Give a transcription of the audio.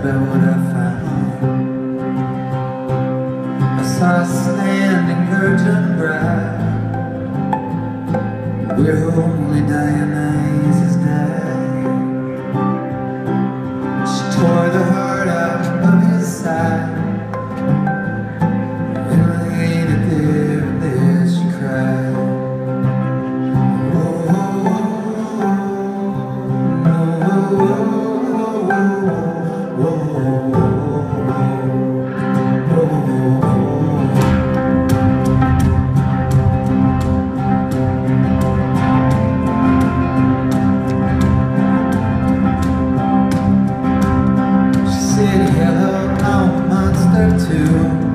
about what I found. I saw her standing virgin bride. We're only Dionysus died. She tore the heart out of his side. And laid it there, and there she cried. Hello, I'm a monster too.